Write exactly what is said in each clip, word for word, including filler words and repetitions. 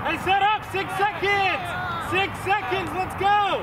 Hey, set up, six seconds! Six seconds, let's go!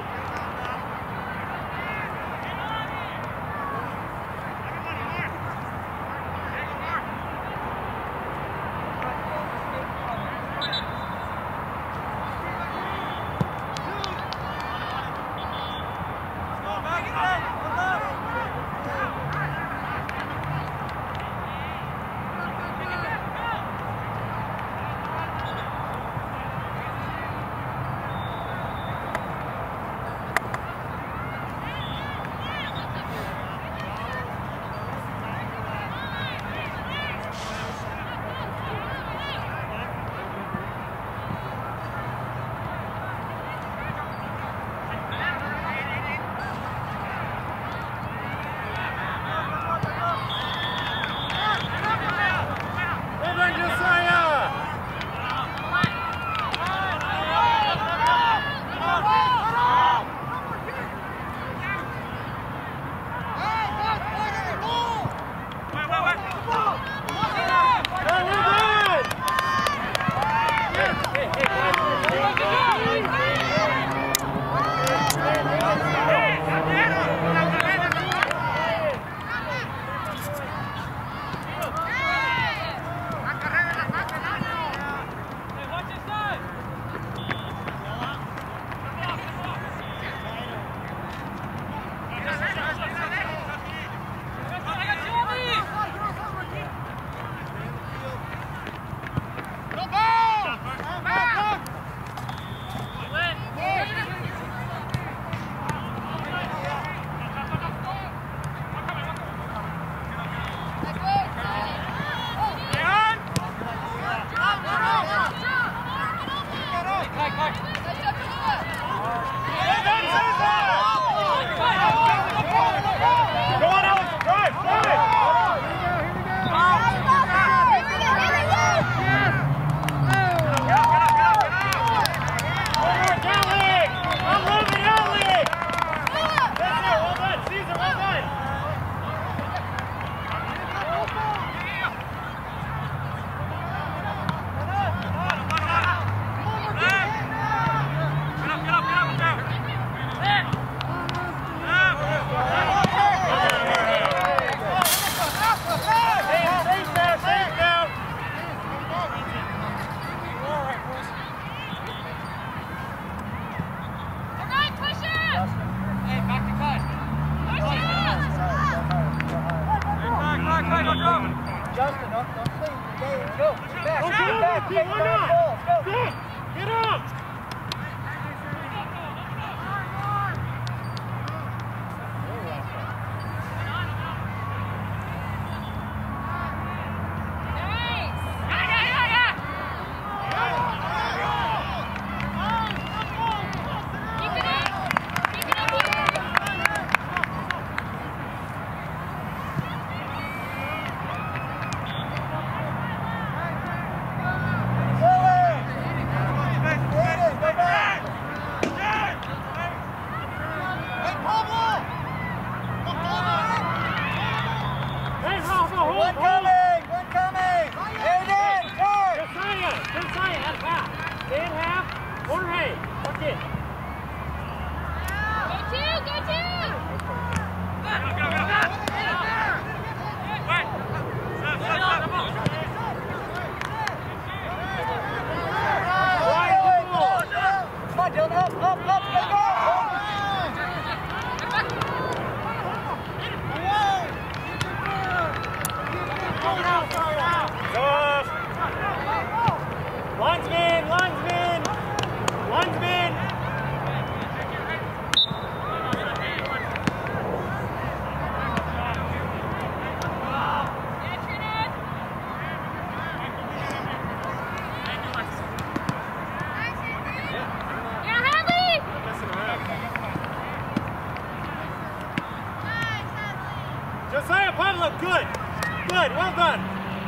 Good. Good. Well done.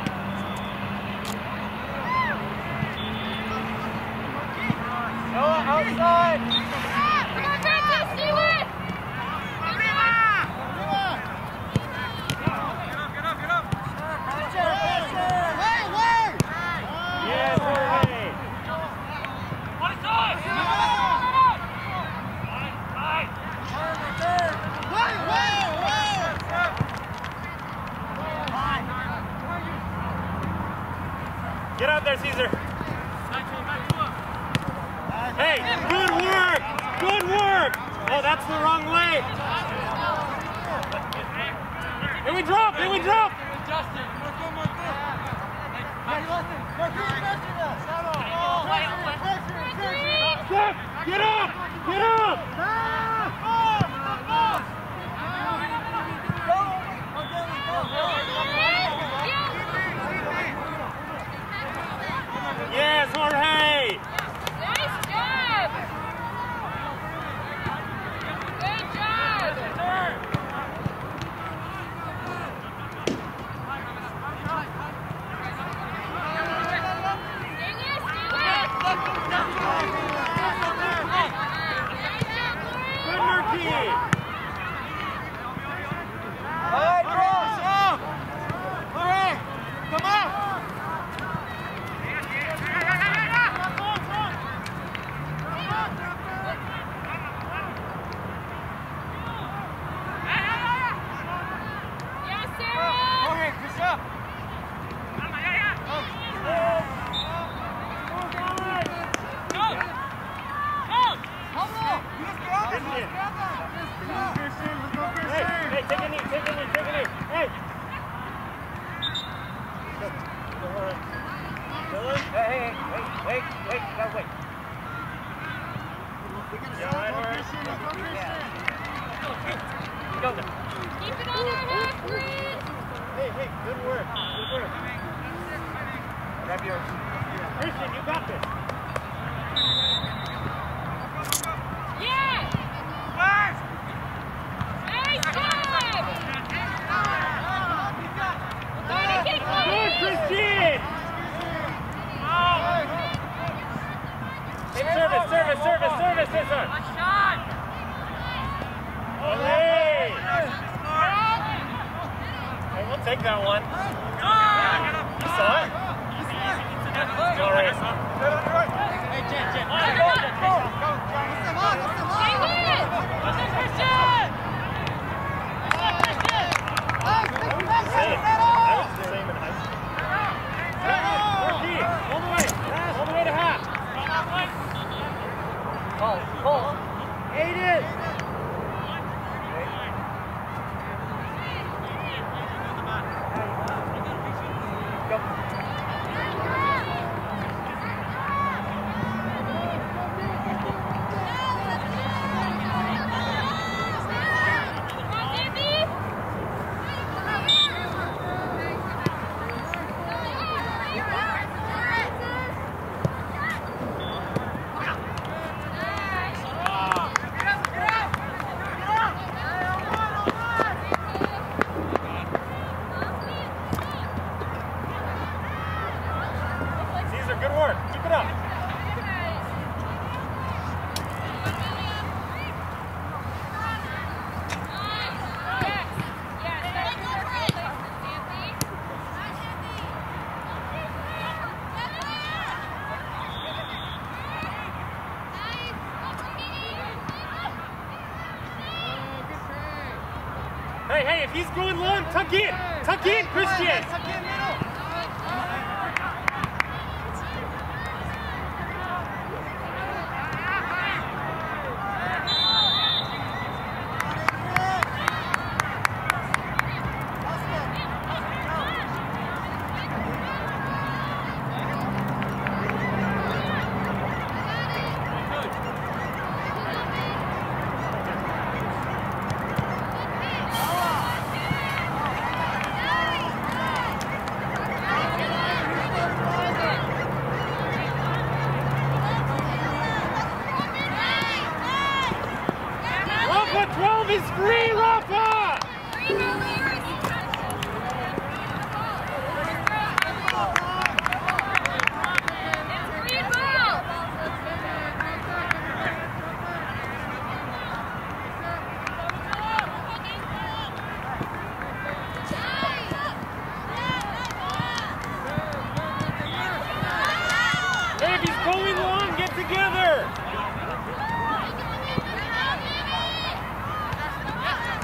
Noah, outside. Come on, Francis. Do it. Yes, Jorge. Get out there, Caesar. Hey, good work. Good work. Oh, that's the wrong way. Here we drop. Here we drop. Step. Get up. Get up. Yes, Jorge! Nice job! Good job! Sing it, sing it! Good, Murky! All right, girls, up! Hooray! Come on! Yes, Sarah! Okay, push up! Hey, hey, take a knee, take a knee, take a knee. Hey! Dylan? Hey, hey, wait, wait, wait, you gotta wait. You all right, Jorge? Go there. Keep it on our half, please! Hey, hey, good work, good work. Grab yours. Christian, you got this. Yeah! Nice job! Gotta kick Good, it! Christian! Hey, service, service, service, service, this one. Oh, hey! Hey, we'll take that one. You saw it? It's all right. Hey, Jen, Jen. Go, go, go, go. Stay with it! Same. I was the same in high school. Murky, all the way. All the way to half. Pull, pull. Aiden! Go. Good work. Keep it up. Hey, hey, if he's going long, tuck in. Tuck in, Christian. Tuck in middle. twelve is free, Rafa! Hey, if he's going long, get together!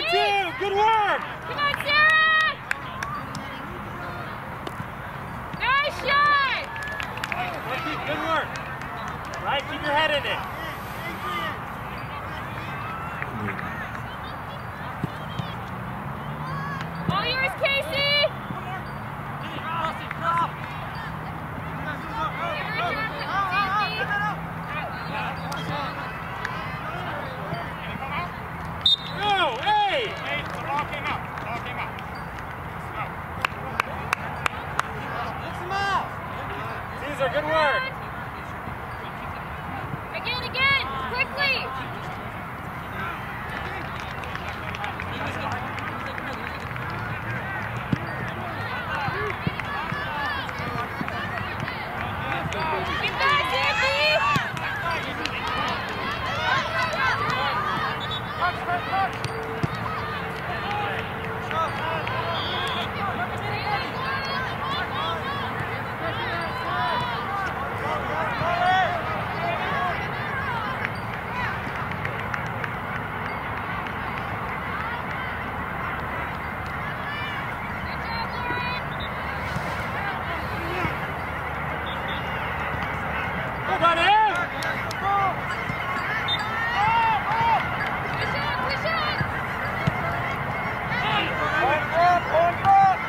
two. Good work. Come on, Sarah! Nice shot! Good work. Right, keep your head in it. All yours, Casey! Go, hey! Hey, lock him up. Lock him up. Caesar, good work. Again, again! Quickly! Get back, Andy! Touch, touch, touch. Hold on, Em. Push on, push on! Point front, point front.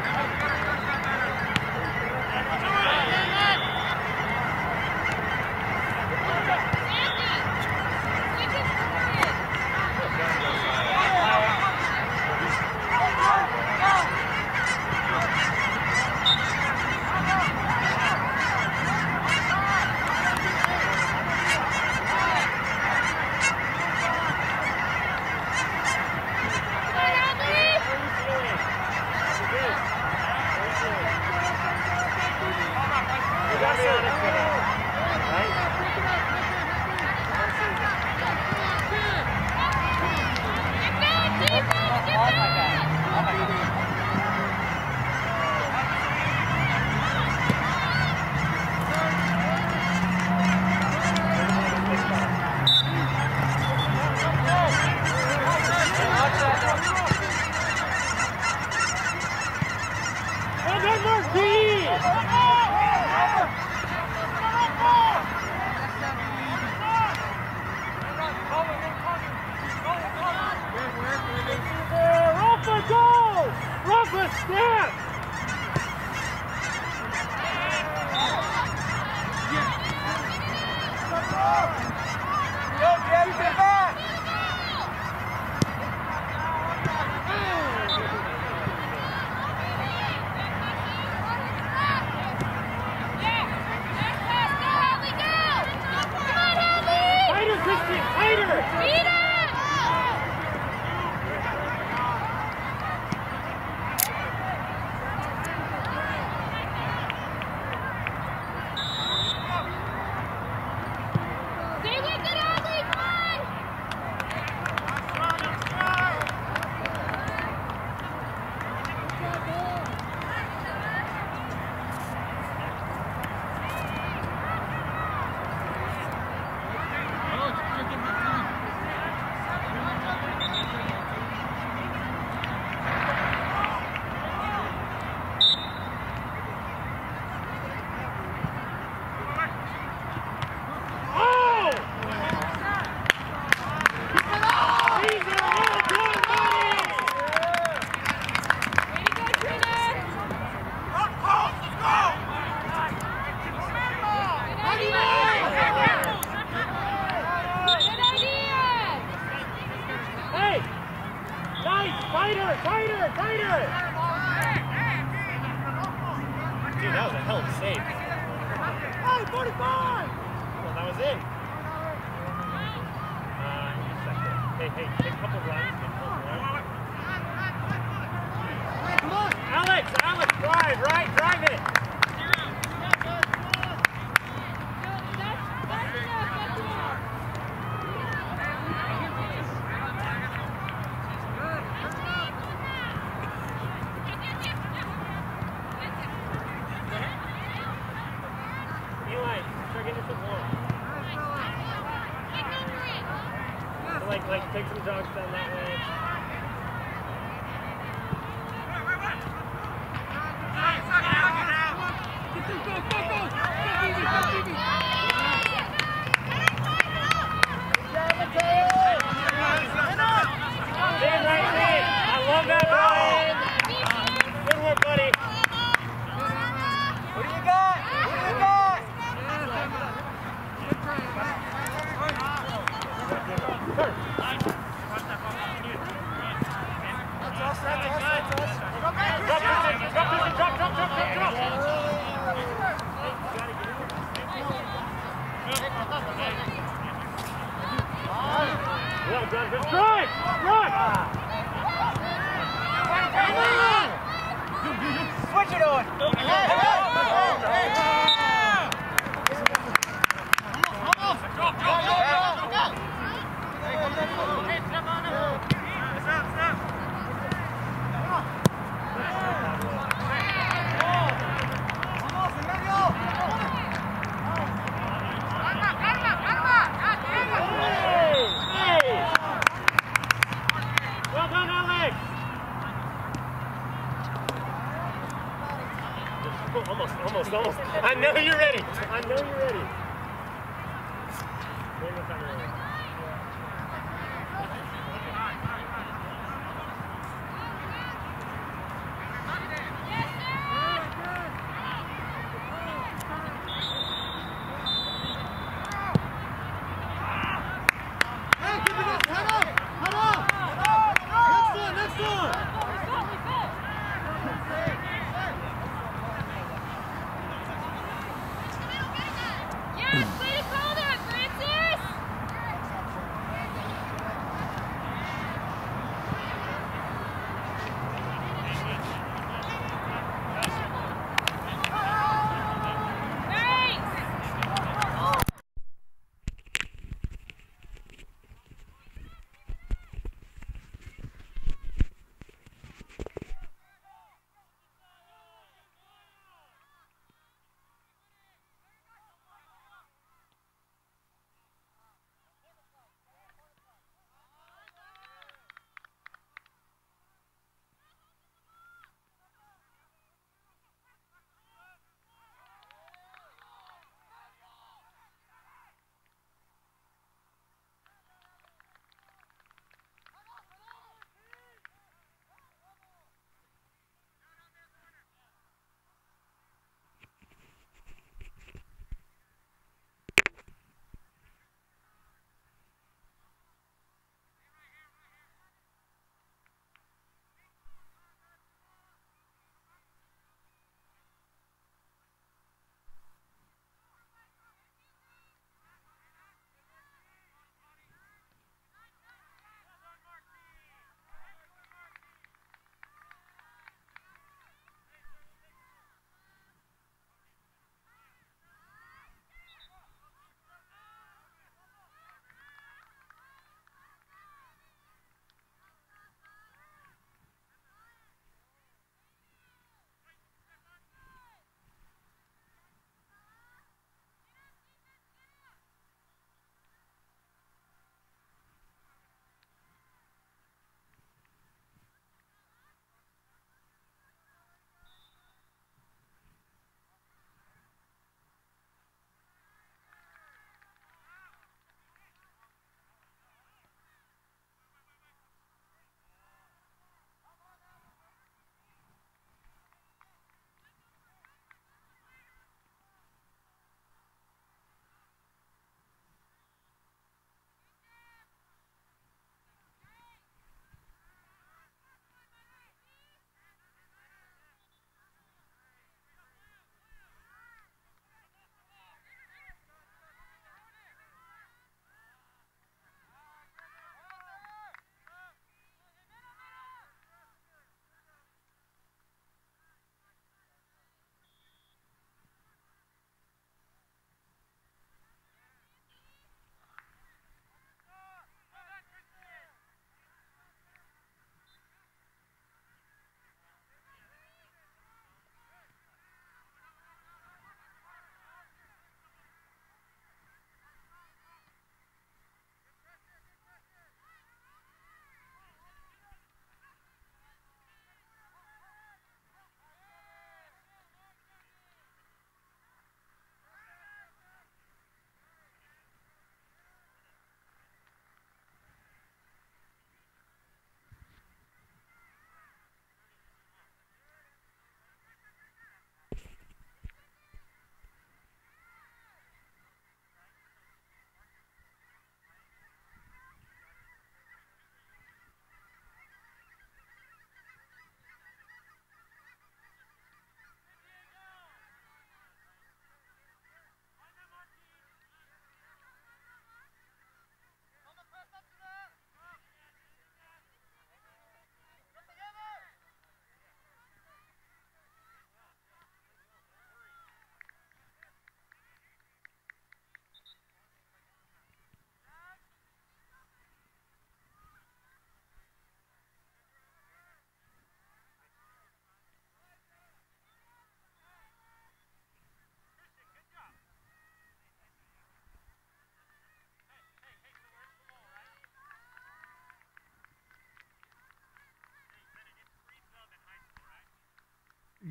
You gotta be honest with it, right? Get back, defense! Get back! Well done, Marquis! Rafa, go! Rafa, step! Go, Jay, get back. Tighter, Christian, tighter! Beat it! Stay with it, Ollie! Come on! Oh! Caesar, well done, buddy! Way to go, Trina! Run close, let's go. Good idea! Good idea! Hey! Nice! Tighter! Tighter! Tighter! Dude, that was a hell of a save. Hey, forty-five! Well, that was it. Uh, just a second. Hey, hey, take a couple runs. Take a couple runs. Alex! Alex, drive, right? Drive it! That's, that's enough, that's enough. Eli, start getting some more. So like, like, take some jogs down that way. us, that's us, that's us. Drop, drop, drop, drop, drop, drop, drop, drop. Well done, good try! Run! Switch it on! Well done, Alex! Almost, almost, almost. I know you're ready. I know you're ready.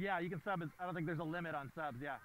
yeah, you can sub. I don't think there's a limit on subs. Yeah.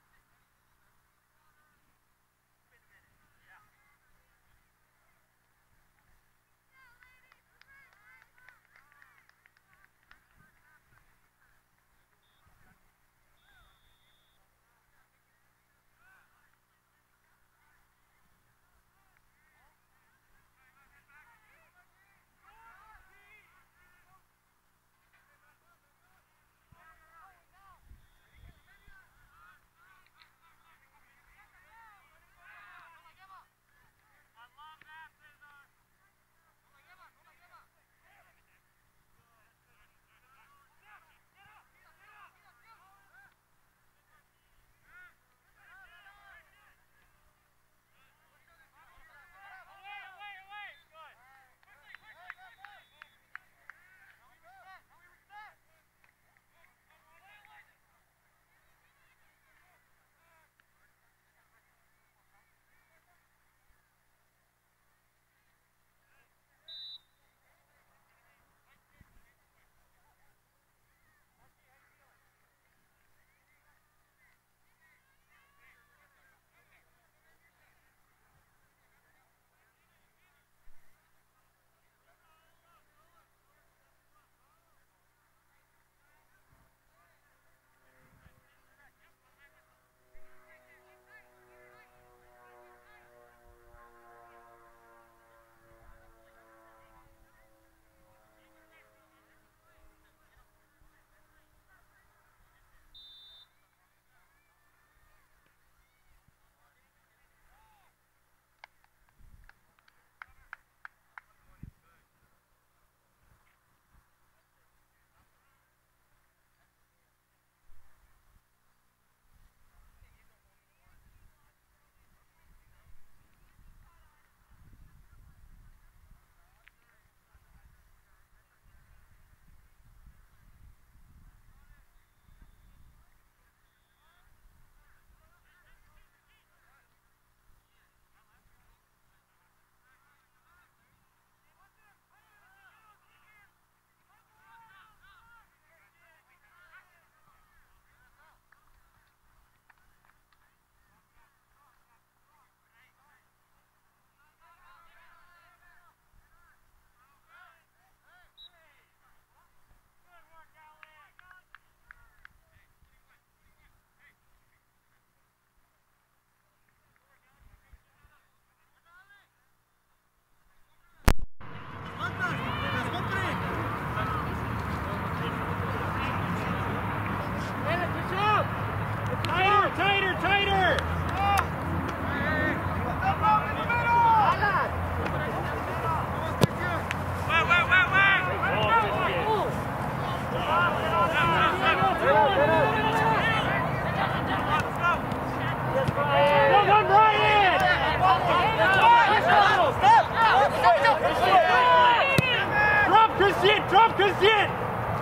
Drop Christian!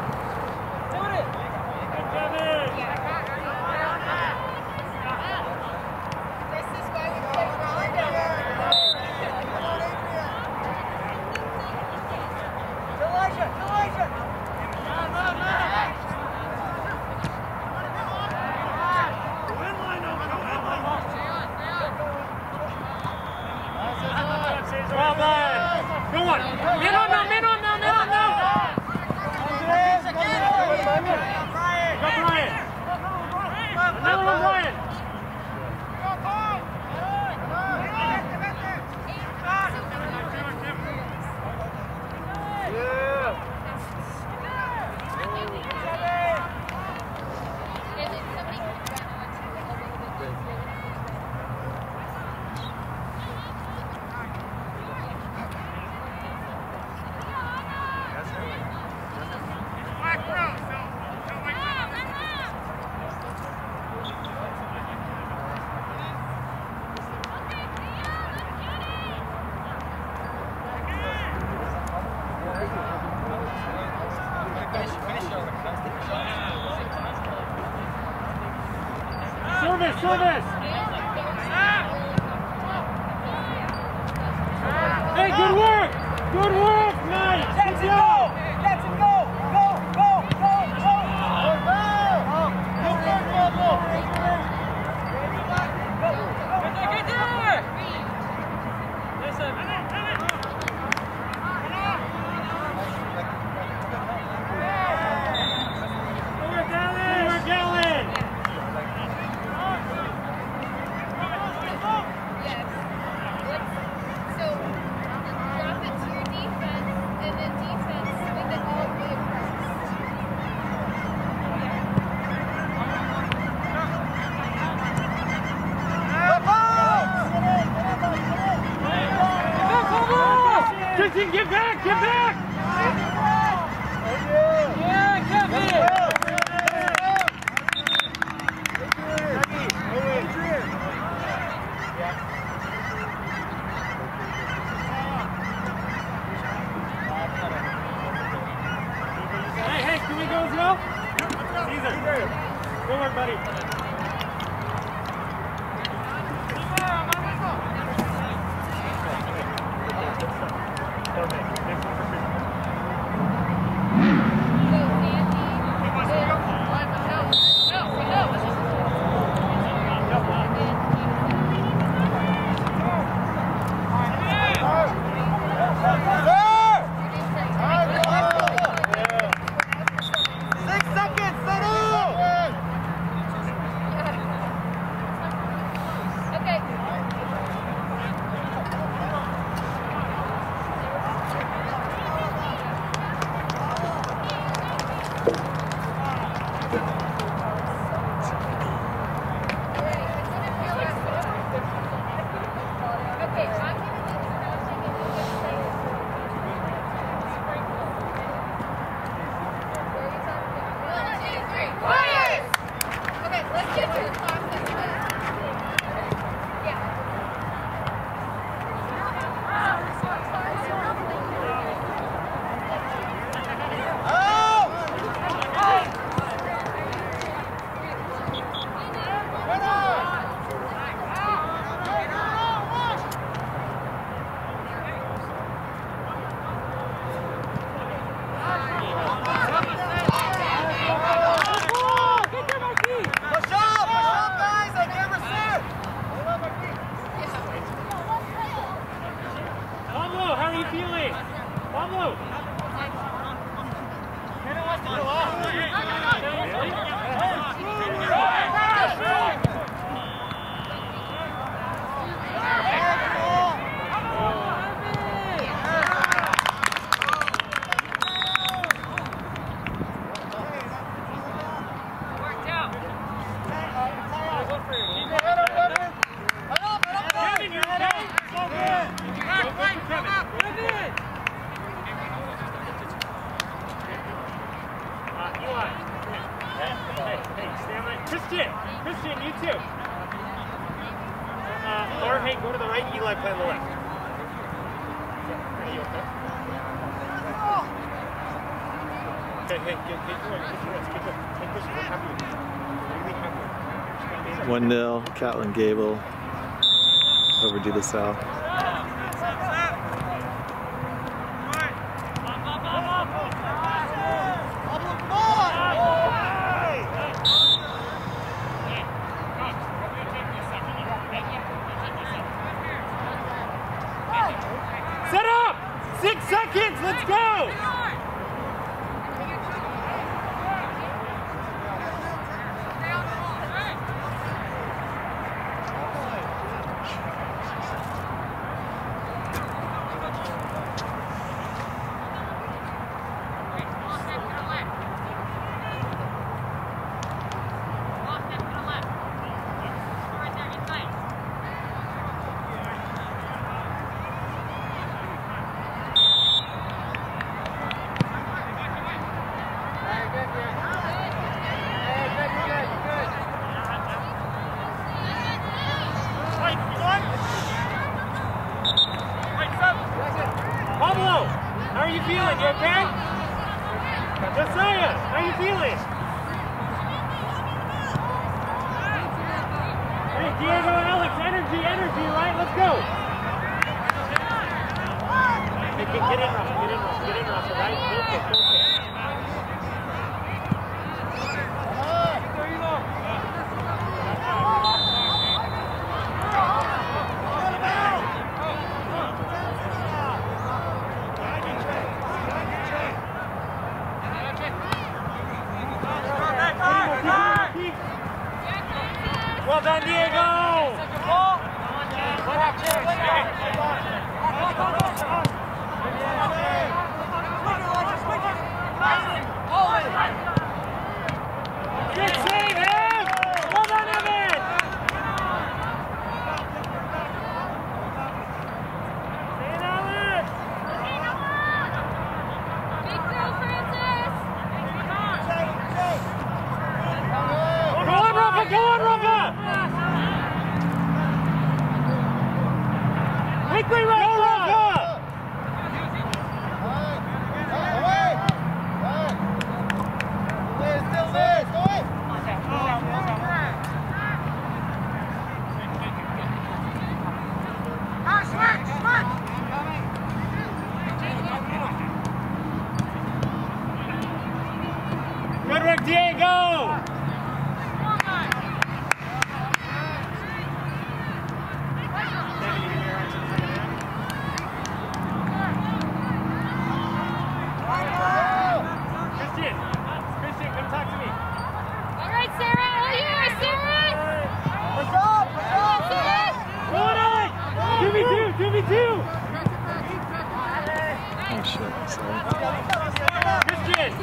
Service, service! Hey, good work! Good work, nice! Let's go! Let's go! Go, go, go, go! Catlin, get back, get back! Yeah, Catlin! Hey, hey, can we go as well? Caesar, go work, buddy. one nil, Catlin Gabel over DeLaSalle. Set up! Six seconds, let's go! How are you feeling? You okay? Josiah, how are you feeling? Hey, Diego, Alex, energy, energy, right? Let's go. Hey, get, get in, Russell, get in, Russell, get in, Russell, right? Go for it, go for it. Well done, Diego! What happened? Quickly, Rosa! Good work, Diego! Christian, Christian, come talk to me. All right, Sarah, all yours, Sarah. What's up? What's up? Sarah. Run it! two v two, two v two! Oh shit, sorry. Christian!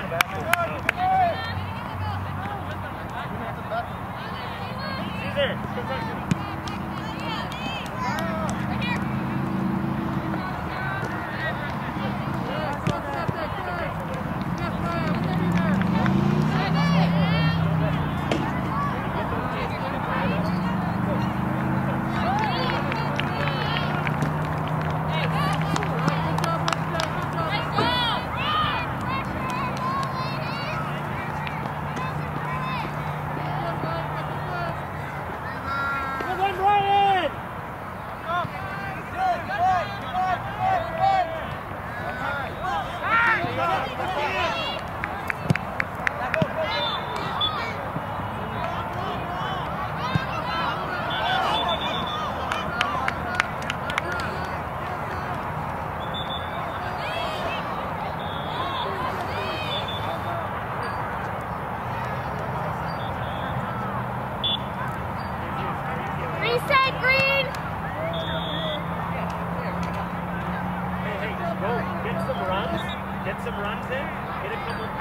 Caesar, come talk to me. Well done, Brian! Reset, green. Hey, hey, go. Get some runs. Get some runs in. Get a couple